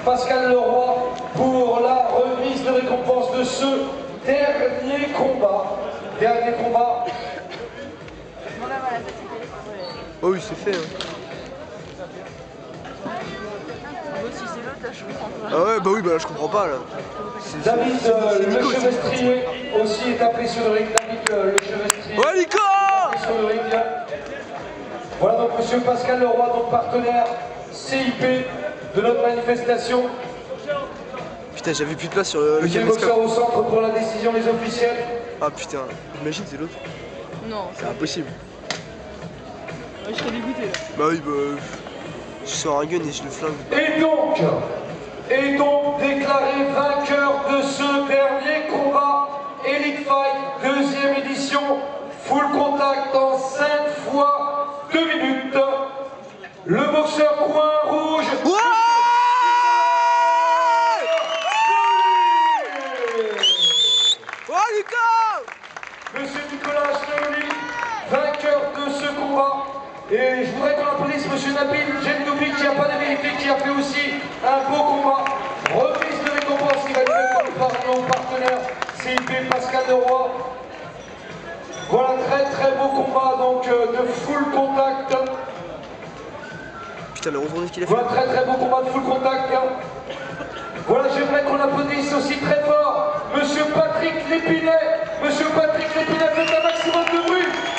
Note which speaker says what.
Speaker 1: Pascal Leroy pour la remise de récompense de ce dernier combat. Dernier combat.
Speaker 2: Oh oui, c'est fait. Hein.
Speaker 3: Si c'est l'autre, là, je comprends pas.
Speaker 2: Ah ouais, bah oui, bah là, je comprends pas là.
Speaker 1: David le Chevestrier aussi est appelé sur le ring. David le Chevestrier.
Speaker 2: Ouais, Nico
Speaker 1: Sur le ring. Voilà donc monsieur Pascal Leroy, donc partenaire CIP de notre manifestation.
Speaker 2: Putain, j'avais plus de place sur le
Speaker 1: boxeur au centre pour la décision des officiels.
Speaker 2: Ah putain, imagine c'est l'autre.
Speaker 3: Non,
Speaker 2: c'est impossible.
Speaker 3: Ouais, je serais dégoûté là.
Speaker 2: Bah oui, bah. Je sors un gun et je le flingue.
Speaker 1: Et donc déclaré vainqueur de ce dernier combat Elite Fight, deuxième édition, full contact en 5 fois 2 minutes. Le boxeur coin rouge.
Speaker 2: Ouais oh Nico
Speaker 1: Monsieur Nicolas Chenoli, vainqueur de ce combat. Et je voudrais qu'on applaudisse Monsieur Nabil Gendoubli qui n'a pas démérité, qui a fait aussi un beau combat. Remise de récompense qui va être faite par nos partenaires CIP Pascal Leroy. Voilà, très beau combat donc de full contact.
Speaker 2: Putain, le retourné qu'il a fait.
Speaker 1: Voilà, très beau combat de full contact. Voilà, j'aimerais qu'on applaudisse aussi très fort Monsieur Patrick Lépinet. Monsieur Patrick Lépinet, faites un maximum de bruit.